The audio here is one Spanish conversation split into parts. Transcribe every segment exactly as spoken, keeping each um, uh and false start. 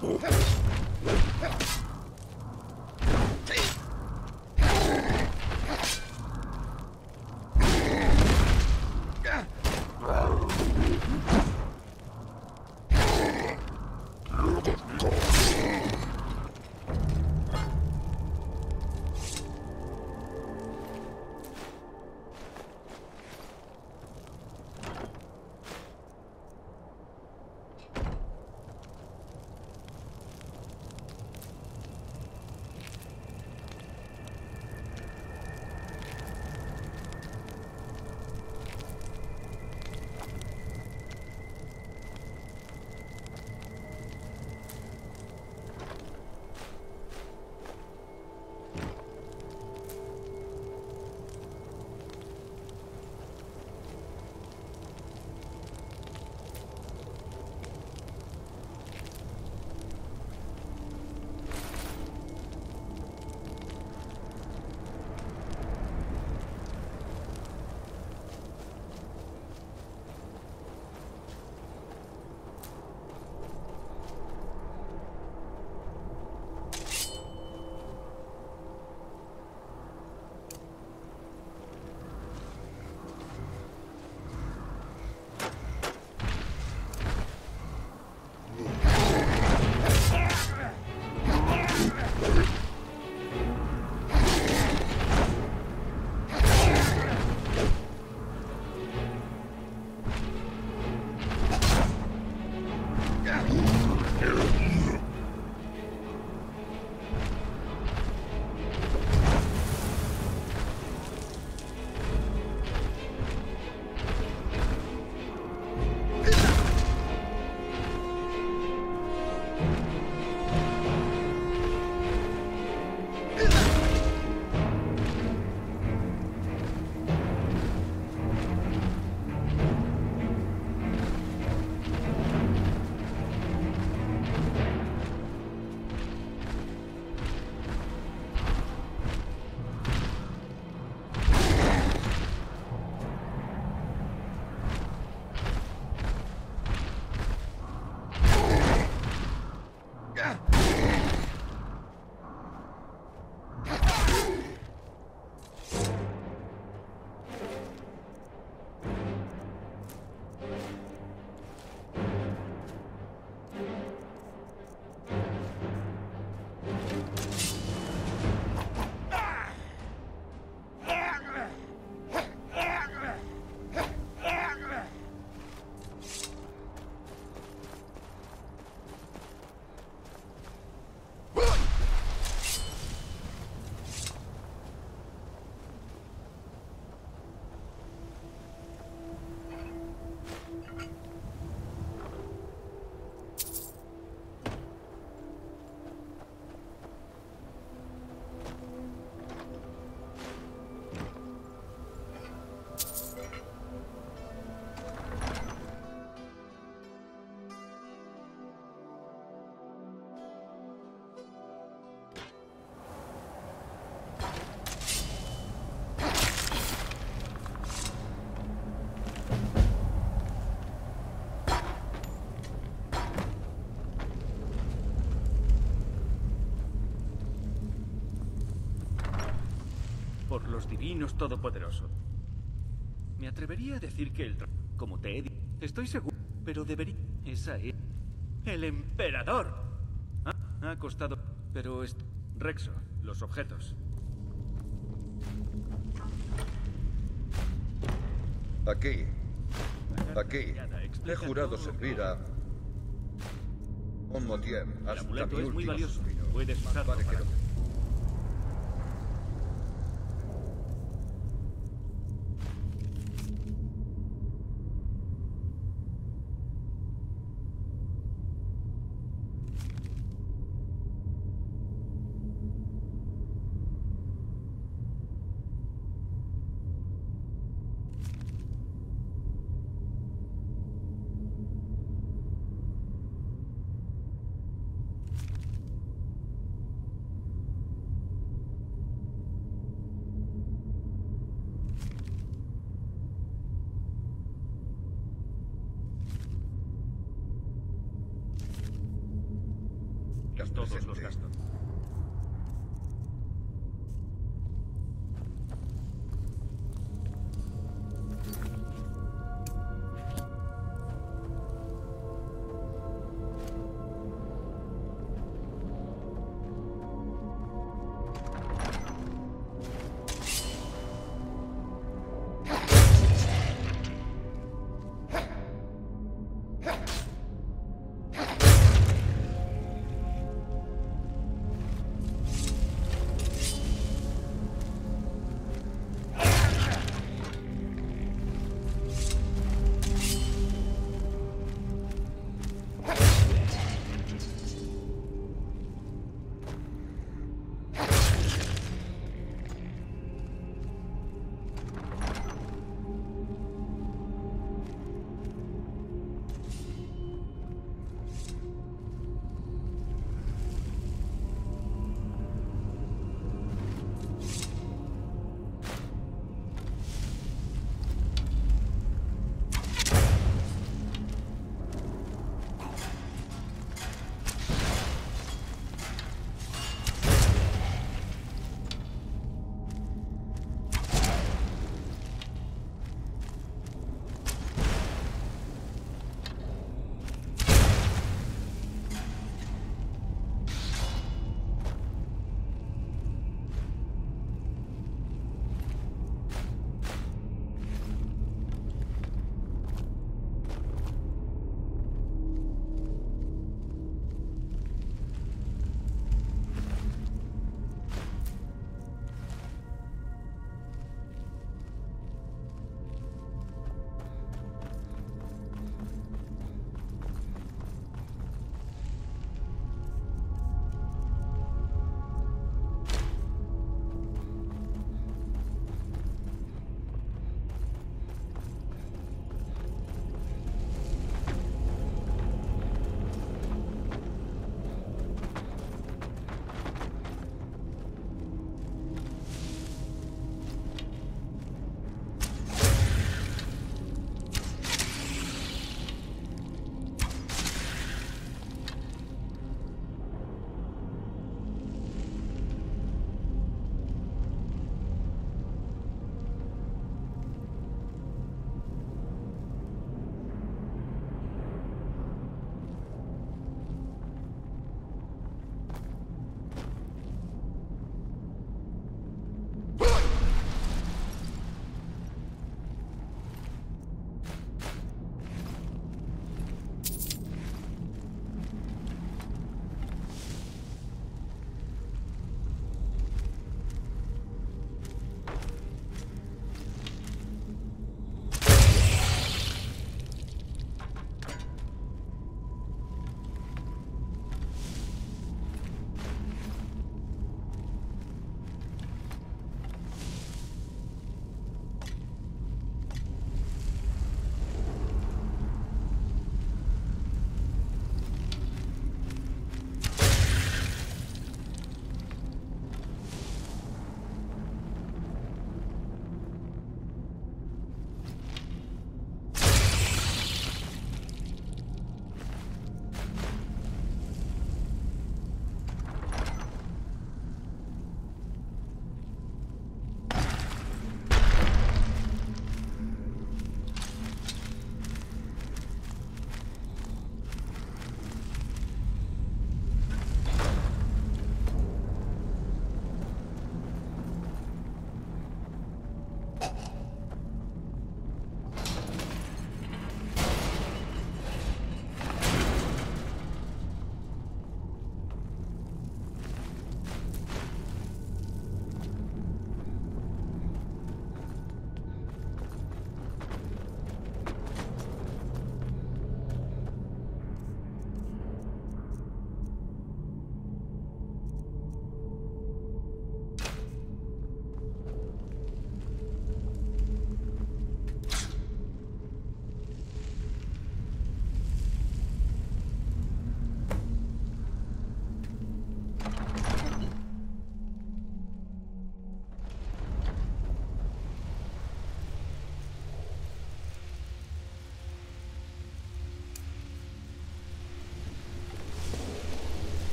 Por los divinos todopoderosos. Me atrevería a decir que el... tra- Como te he dicho, estoy seguro, pero debería... Esa es... ¡El emperador! Ah, ha costado... Pero es... Rexo, los objetos. Aquí. Aquí. He jurado servir a... un Motier El hasta amuleto mi es muy último valioso. suspiro. Puedes Más usarlo vale que para... lo- todos los presente. gastos.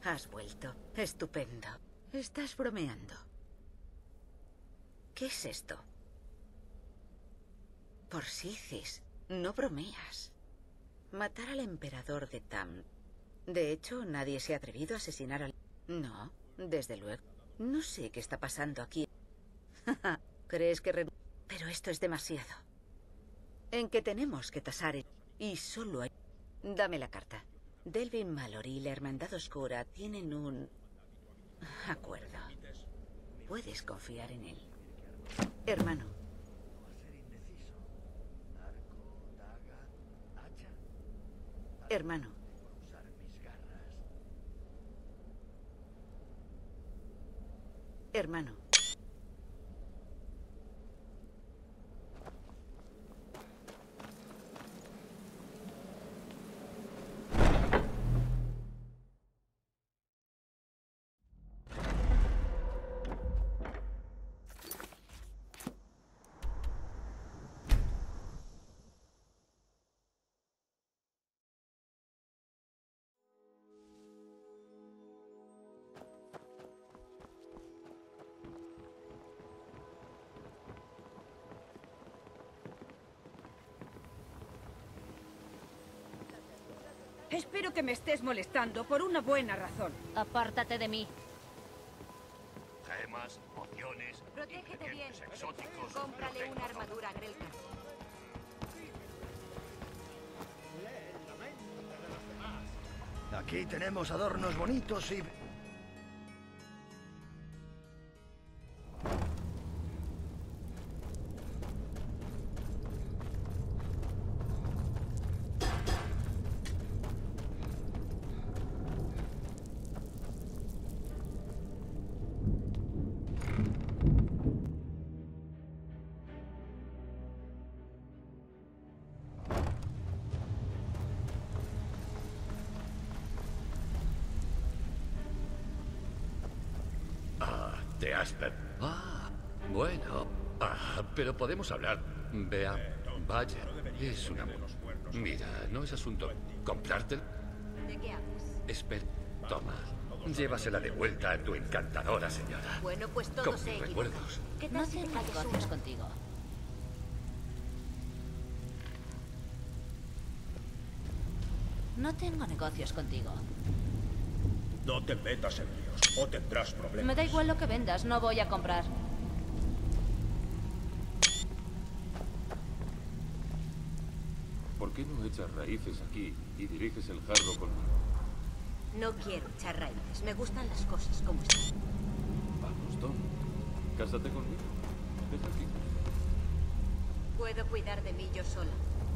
has vuelto. Estupendo. Estás bromeando. ¿Qué es esto? Porsicis, no bromeas. Matar al emperador de Tam. De hecho, nadie se ha atrevido a asesinar al... No, desde luego. No sé qué está pasando aquí. ¿Crees que... Re... Pero esto es demasiado. En que tenemos que tasar... el... Y solo hay... Dame la carta. Delvin Mallory y la Hermandad Oscura tienen un... acuerdo. Puedes confiar en él. Hermano. Hermano. Hermano. Espero que me estés molestando por una buena razón. Apártate de mí. Gemas, pociones, Protégete bien. exóticos. Cómprale una armadura a Grelka. Aquí tenemos adornos bonitos y... De Asper. Ah, bueno. Ah, pero podemos hablar. Vea, vaya, es una... Mira, no es asunto comprártelo. ¿De qué hablas? Espera, toma. Llévasela de vuelta a tu encantadora señora. Bueno, pues todo Con se mis equivoca. recuerdos. ¿Qué tal No si te tengo calles negocios una? contigo. No tengo negocios contigo. No te metas en líos o tendrás problemas. Me da igual lo que vendas, no voy a comprar. ¿Por qué no echas raíces aquí y diriges el jarro conmigo? No quiero echar raíces. Me gustan las cosas como están. Vamos, Tom. Cásate conmigo. Deja aquí. Puedo cuidar de mí yo sola.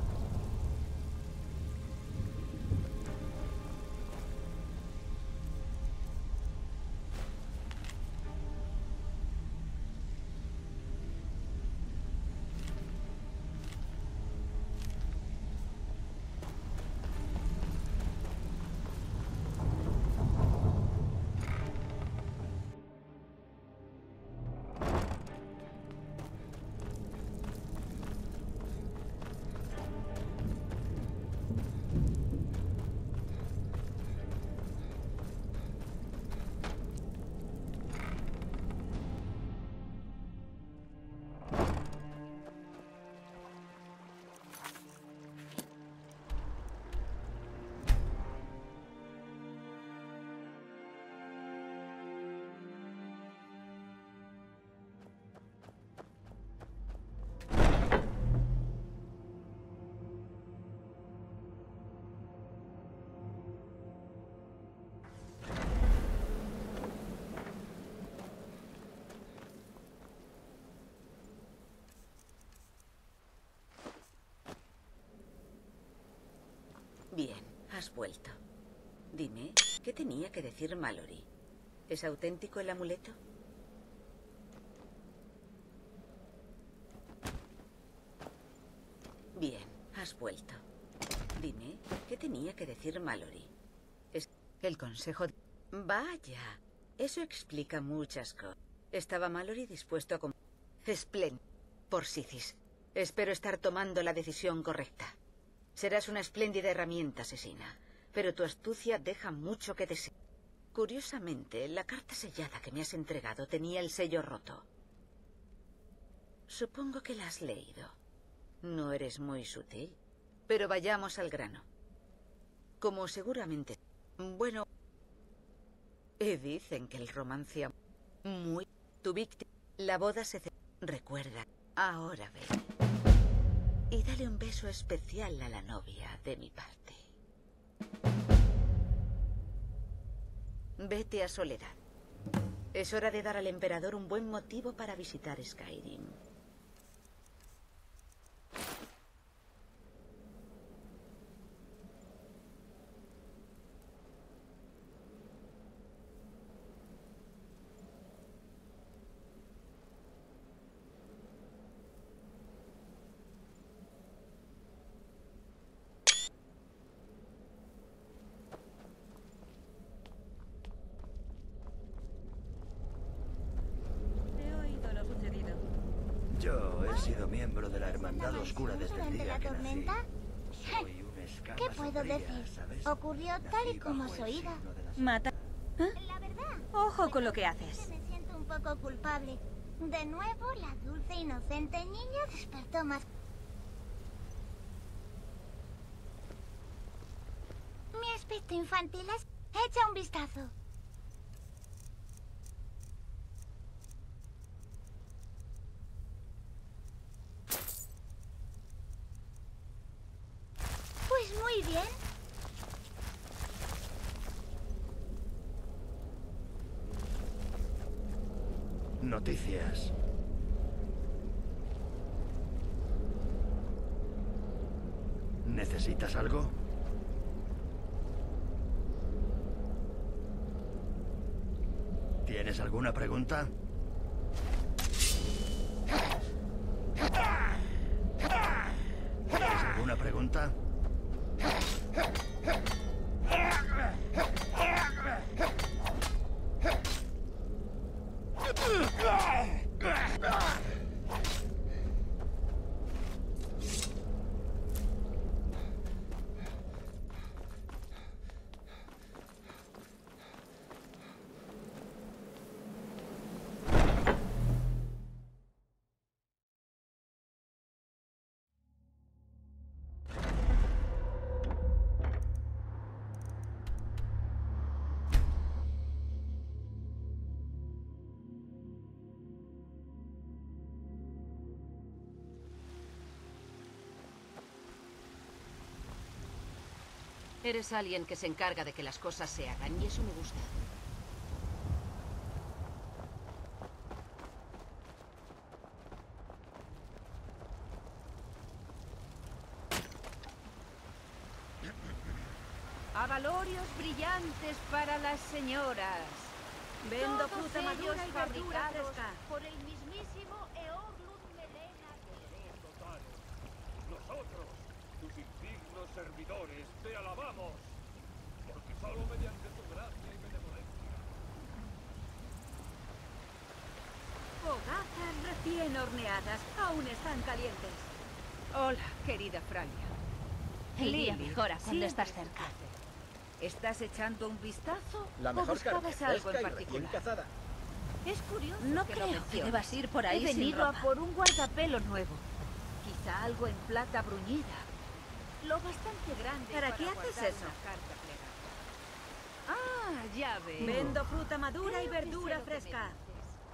Bien, has vuelto. Dime, ¿qué tenía que decir Mallory? ¿Es auténtico el amuleto? Bien, has vuelto. Dime, ¿qué tenía que decir Mallory? ¿Es el consejo de... Vaya, eso explica muchas cosas. ¿Estaba Mallory dispuesto a... com- Espléndido. Porsicis, espero estar tomando la decisión correcta. Serás una espléndida herramienta asesina, pero tu astucia deja mucho que desear. Curiosamente, la carta sellada que me has entregado tenía el sello roto. Supongo que la has leído. No eres muy sutil. Pero vayamos al grano. Como seguramente... Bueno... Eh, dicen que el romance... Muy... Tu víctima... La boda se... Recuerda. Ahora ve. Y dale un beso especial a la novia de mi parte. Vete a Soledad. Es hora de dar al emperador un buen motivo para visitar Skyrim. Yo he sido miembro de la Hermandad Oscura desde el día que nací. Soy un escama ¿Qué puedo sombría, decir? ¿sabes? Ocurrió tal y como os oída. Mata. ¿Eh? La verdad. Ojo con lo que haces. Me siento un poco culpable. De nuevo, la dulce e inocente niña despertó más. Mi aspecto infantil es... Echa un vistazo. Pues muy bien. Noticias. ¿Necesitas algo? ¿Tienes alguna pregunta? ¿Tienes alguna pregunta? Eres alguien que se encarga de que las cosas se hagan y eso me gusta. Avalorios brillantes para las señoras. Vendo Todos fruta ellos madura y verdura fabricados fresca. por el mismísimo Eorlund Melena. Nosotros, tus indignos servidores, te alabamos, porque solo mediante tu gracia y benevolencia. Hogazas recién horneadas, aún están calientes. Hola, querida Fralia. El día Lily, mejora cuando siempre estás es un cerca. placer. ¿Estás echando un vistazo? La ¿O mejor carne, buscabas algo en fresca y recién particular? cazada. Es curioso No que creo lo que menciones. debas ir por ahí He sin venido ropa. a por un guardapelo nuevo. Quizá algo en plata bruñida. Lo bastante grande ¿Para para qué haces guardar eso? una carta plegada. Ah, ya veo. Vendo fruta madura y Creo que sé verdura lo que me fresca. dices.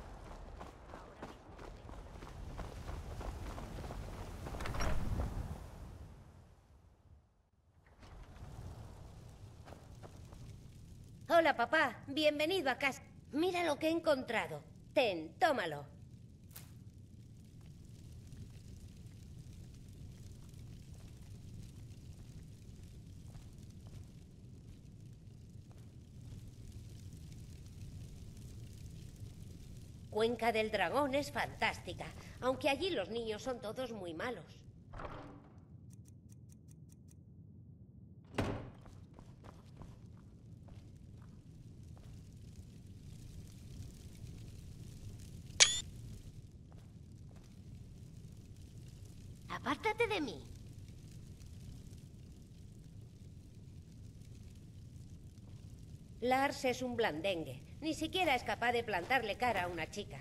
Hola, papá. Bienvenido a casa. Mira lo que he encontrado. Ten, tómalo. Cuenca del Dragón es fantástica, aunque allí los niños son todos muy malos. Apártate de mí. Lars es un blandengue. Ni siquiera es capaz de plantarle cara a una chica.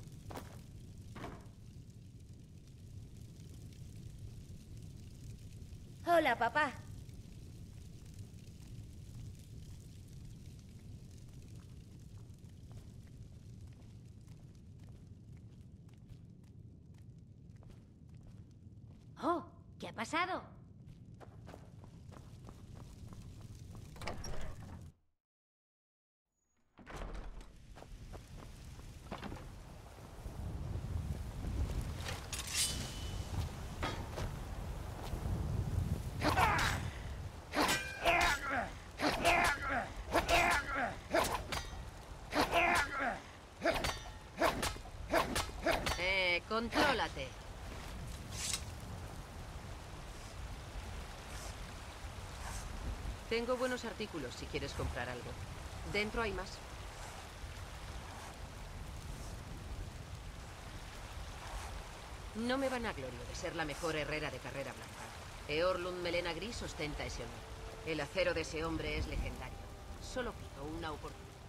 Hola, papá. Oh, ¿qué ha pasado? Eh, contrólate. Tengo buenos artículos si quieres comprar algo. Dentro hay más. No me vanaglorio de ser la mejor herrera de carrera blanca. Eorlund Melena Gris ostenta ese honor. El acero de ese hombre es legendario. Solo pido una oportunidad.